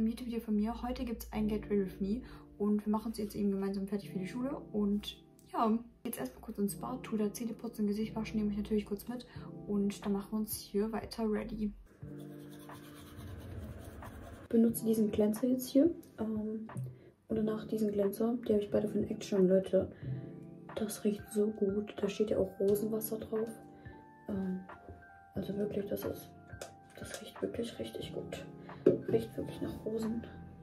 YouTube-Video von mir. Heute gibt es ein Get Ready With Me und wir machen es jetzt eben gemeinsam fertig für die Schule. Und ja, jetzt erstmal kurz ins Bad, tue da Zähne putzen, Gesicht waschen, nehme ich natürlich kurz mit und dann machen wir uns hier weiter ready. Ich benutze diesen Glänzer jetzt hier und danach diesen Glänzer, die habe ich beide von Action, Leute. Das riecht so gut, da steht ja auch Rosenwasser drauf. Also wirklich, das riecht wirklich richtig gut. Riecht wirklich nach Rosen.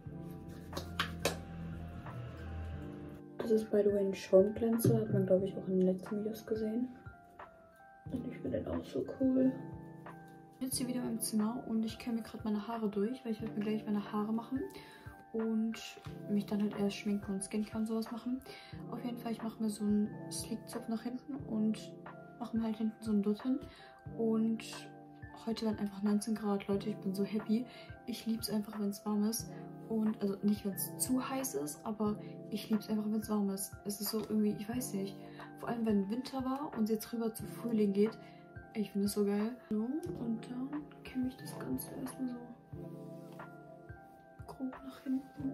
Das ist by the way ein Schaumglänzer, hat man glaube ich auch in den letzten Videos gesehen. Und ich finde den auch so cool. Jetzt hier wieder im Zimmer und ich kämme mir gerade meine Haare durch, weil ich werde mir gleich meine Haare machen und mich dann halt erst schminken und Skincare und sowas machen. Auf jeden Fall, ich mache mir so einen Sleek-Zopf nach hinten und mache mir halt hinten so einen Dutt hin. Und heute waren einfach 19 Grad, Leute, ich bin so happy. Ich liebe es einfach, wenn es warm ist. Und also nicht, wenn es zu heiß ist, aber ich liebe es einfach, wenn es warm ist. Es ist so irgendwie, ich weiß nicht, vor allem wenn Winter war und es jetzt rüber zu Frühling geht. Ich finde es so geil. So, und dann kämme ich das Ganze erstmal so grob nach hinten.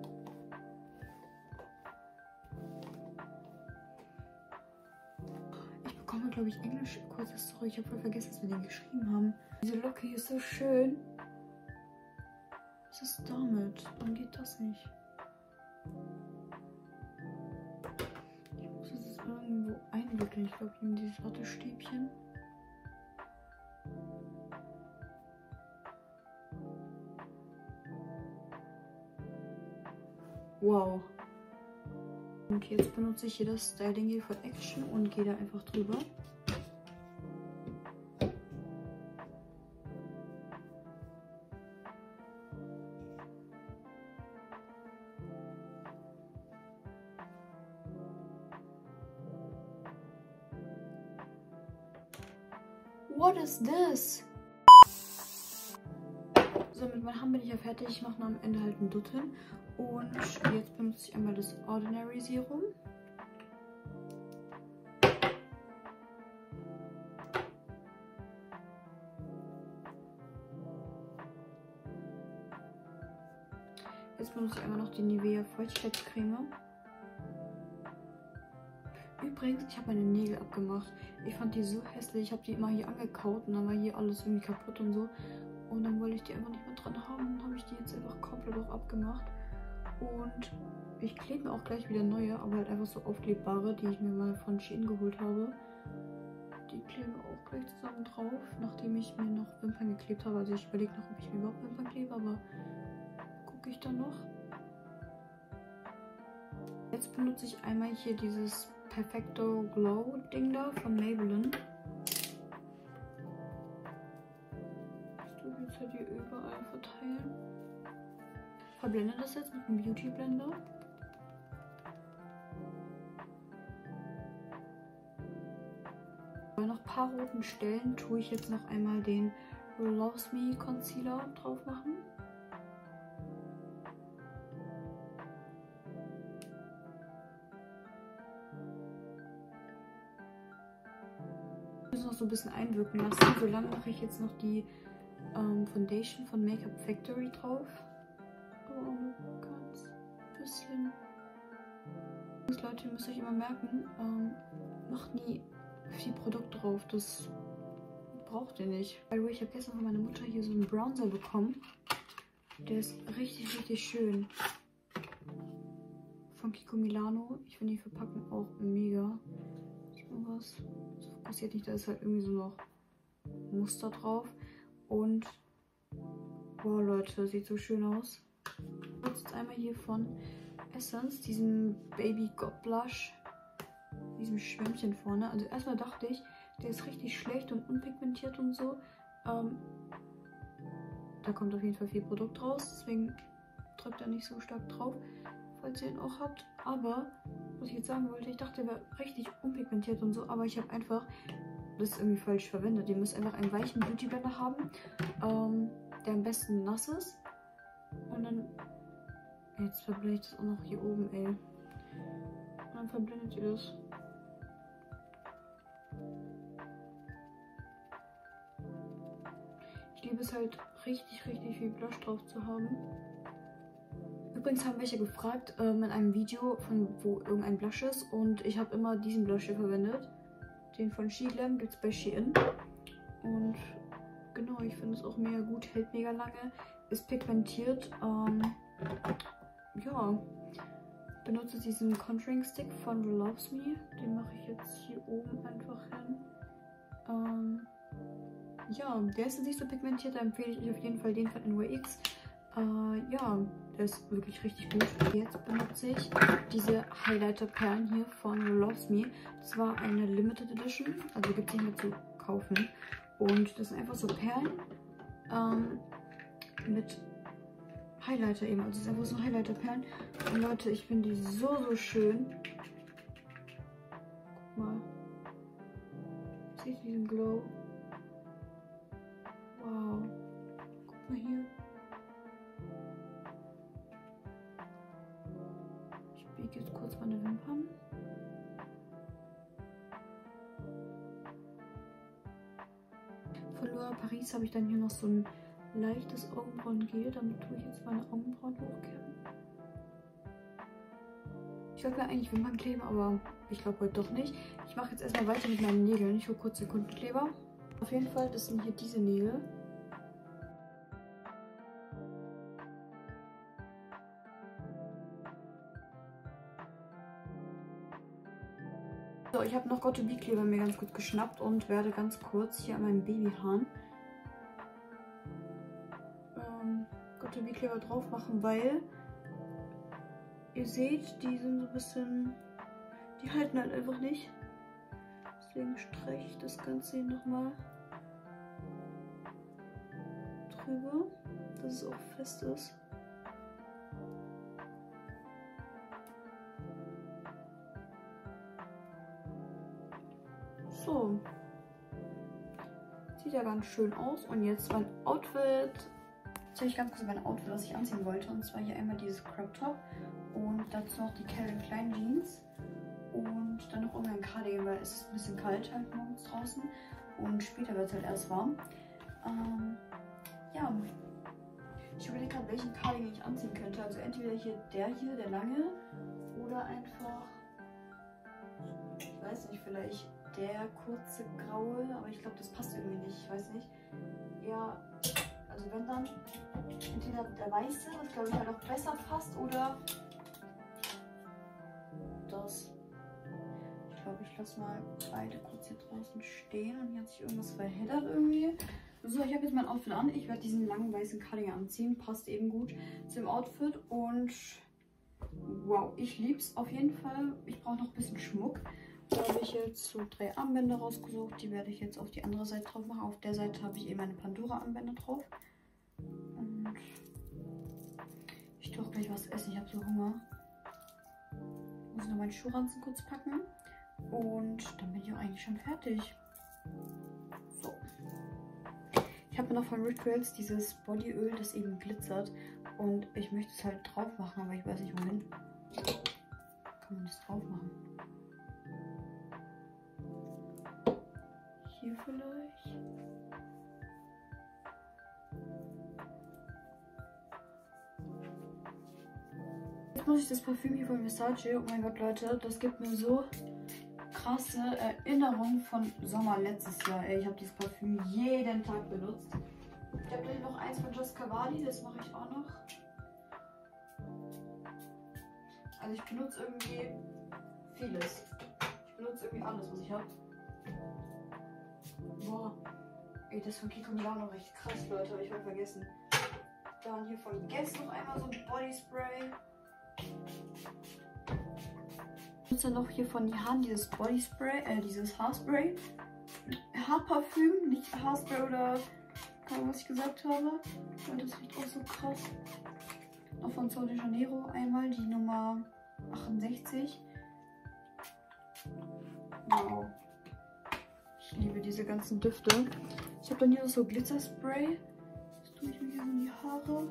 Ich bekomme, glaube ich, Englisch. Kurze Story, ich habe voll vergessen, dass wir den geschrieben haben. Diese Locke hier ist so schön. Was ist damit? Warum geht das nicht? Ich muss es irgendwo einwickeln. Ich glaube, in dieses Wattestäbchen. Wow. Und jetzt benutze ich hier das Styling hier von Action und gehe da einfach drüber. What is this? So, mit meinen Haaren bin ich ja fertig. Ich mache am Ende halt einen Dutt hin. Und jetzt benutze ich einmal das Ordinary Serum. Jetzt benutze ich einmal noch die Nivea Feuchtigkeitscreme. Übrigens, ich habe meine Nägel abgemacht. Ich fand die so hässlich. Ich habe die immer hier angekaut und dann war hier alles irgendwie kaputt und so. Und dann wollte ich die einfach nicht mehr dran haben. Und dann habe ich die jetzt einfach komplett auch abgemacht. Und ich klebe mir auch gleich wieder neue, aber halt einfach so aufklebbare, die ich mir mal von Shein geholt habe. Die kleben auch gleich zusammen drauf, nachdem ich mir noch Wimpern geklebt habe. Also ich überlege noch, ob ich mir überhaupt Wimpern klebe, aber gucke ich dann noch. Jetzt benutze ich einmal hier dieses Perfecto Glow Ding da von Maybelline. Das tue ich jetzt halt hier überall verteilen. Verblende das jetzt mit einem Beauty Blender. Bei noch ein paar roten Stellen tue ich jetzt noch einmal den Loves Me Concealer drauf machen. Ich muss noch so ein bisschen einwirken lassen. Solange mache ich jetzt noch die Foundation von Makeup Factory drauf. Aber auch nur ganz bisschen. Leute, ihr müsst euch immer merken, macht nie viel Produkt drauf. Das braucht ihr nicht. By the way, ich habe gestern von meiner Mutter hier so einen Bronzer bekommen. Der ist richtig, richtig schön. Von Kiko Milano. Ich finde die Verpackung auch mega. Was? Das fokussiert nicht, da ist halt irgendwie so noch Muster drauf. Und boah, Leute, sieht so schön aus. Jetzt einmal hier von Essence, diesem Baby God Blush, diesem Schwämmchen vorne. Also erstmal dachte ich, der ist richtig schlecht und unpigmentiert und so. Da kommt auf jeden Fall viel Produkt raus, deswegen drückt er nicht so stark drauf, falls ihr ihn auch habt. Aber, was ich jetzt sagen wollte, ich dachte, der wäre richtig unpigmentiert und so, aber ich habe einfach das irgendwie falsch verwendet. Ihr müsst einfach einen weichen Beauty Blender haben, der am besten nass ist. Und dann, jetzt verblende ich das auch noch hier oben, ey. Und dann verblendet ihr das. Ich liebe es halt richtig, richtig viel Blush drauf zu haben. Übrigens haben welche gefragt in einem Video, von wo irgendein Blush ist. Und ich habe immer diesen Blush hier verwendet. Den von Shein gibt es bei Shein. Und genau, ich finde es auch mega gut, hält mega lange, ist pigmentiert. Ja, benutze diesen Contouring Stick von The Loves Me. Den mache ich jetzt hier oben einfach hin. Ja, der ist nicht so pigmentiert, da empfehle ich euch auf jeden Fall den von NYX. Ja, der ist wirklich richtig gut. Jetzt benutze ich diese Highlighter-Perlen hier von The Loves Me. Das war eine Limited Edition, also gibt es nicht mehr zu kaufen. Und das sind einfach so Perlen mit Highlighter eben. Also es sind einfach so Highlighter-Perlen. Und Leute, ich finde die so schön. Guck mal. Seht ihr diesen Glow? Wow. Guck mal hier. Ich biege jetzt kurz meine Wimpern. Von Laura Paris habe ich dann hier noch so ein leichtes Augenbrauengel. Damit tue ich jetzt meine Augenbrauen hochkämmen. Ich wollte mir eigentlich Wimpern kleben, aber ich glaube heute doch nicht. Ich mache jetzt erstmal weiter mit meinen Nägeln. Ich hole kurz den Kundenkleber. Auf jeden Fall, das sind hier diese Nägel. So, ich habe noch Got2b-Kleber mir ganz gut geschnappt und werde ganz kurz hier an meinem Babyhahn Got2b-Kleber drauf machen, weil ihr seht, die sind so ein bisschen, die halten halt einfach nicht. Deswegen streiche ich das Ganze hier nochmal drüber, dass es auch fest ist. So, sieht ja ganz schön aus. Und jetzt mein Outfit. Jetzt zeige ich ganz kurz mein Outfit, was ich anziehen wollte. Und zwar hier einmal dieses Crop Top und dazu noch die Calvin Klein Jeans. Und dann noch irgendein Cardigan, weil es ist ein bisschen kalt halt morgens draußen. Und später wird es halt erst warm. Ja, ich überlege gerade, welchen Cardigan ich anziehen könnte. Also entweder hier, der lange, oder einfach, ich weiß nicht, vielleicht der kurze graue, aber ich glaube, das passt irgendwie nicht, ich weiß nicht. Ja, also wenn dann entweder der weiße, was glaube ich halt auch besser passt, oder das. Ich glaube, ich lasse mal beide kurz hier draußen stehen und hier hat sich irgendwas verheddert irgendwie. So, ich habe jetzt mein Outfit an. Ich werde diesen langen weißen Cardigan anziehen. Passt eben gut zum Outfit und wow, ich liebe es auf jeden Fall. Ich brauche noch ein bisschen Schmuck. Da habe ich jetzt so 3 Armbänder rausgesucht. Die werde ich jetzt auf die andere Seite drauf machen. Auf der Seite habe ich eben meine Pandora-Armbänder drauf. Und ich tue auch gleich was essen. Ich habe so Hunger. Ich muss noch meinen Schuhranzen kurz packen. Und dann bin ich auch eigentlich schon fertig. So. Ich habe noch von Rituals dieses Bodyöl, das eben glitzert. Und ich möchte es halt drauf machen, aber ich weiß nicht wohin. Kann man das drauf machen? Hier vielleicht. Jetzt muss ich das Parfüm hier von Versace. Oh mein Gott, Leute, das gibt mir so krasse Erinnerungen von Sommer letztes Jahr. Ey, ich habe dieses Parfüm jeden Tag benutzt. Ich habe noch eins von Just Cavalli, das mache ich auch noch. Also ich benutze irgendwie vieles. Ich benutze irgendwie alles, was ich habe. Boah, ey, das von Kiko Milano recht krass, Leute, habe ich mal vergessen. Dann hier von Guess noch einmal so ein Bodyspray. Ich nutze noch hier von Nihan dieses Bodyspray, dieses Haarspray. Haarparfüm, nicht Haarspray oder was ich gesagt habe. Und das riecht auch so krass. Noch von Sol de Janeiro einmal, die Nummer 68. Wow. Ich liebe diese ganzen Düfte. Ich habe dann hier so Glitzerspray. Das tue ich mir hier so in die Haare.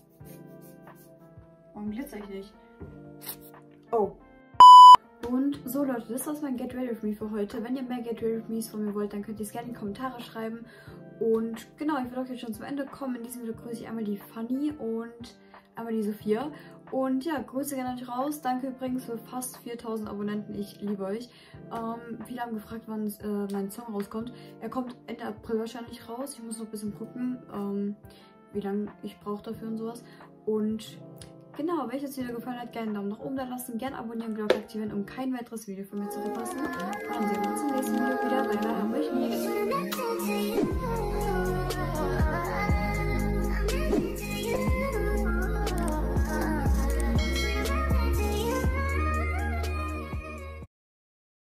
Warum glitzer ich nicht? Oh. Und so Leute, das war's mein Get Ready With Me für heute. Wenn ihr mehr Get Ready With Me's von mir wollt, dann könnt ihr es gerne in die Kommentare schreiben. Und genau, ich würde auch jetzt schon zum Ende kommen. In diesem Video grüße ich einmal die Fanny und einmal die Sophia. Und ja, Grüße gerne euch raus. Danke übrigens für fast 4000 Abonnenten. Ich liebe euch. Viele haben gefragt, wann mein Song rauskommt. Er kommt Ende April wahrscheinlich raus. Ich muss noch ein bisschen gucken, wie lange ich brauche dafür und sowas. Und genau, wenn euch das Video gefallen hat, gerne einen Daumen nach oben da lassen, gerne abonnieren, Glocke aktivieren, um kein weiteres Video von mir zu verpassen. Und dann sehen wir uns im nächsten Video wieder. Bye bye, hab euch lieb.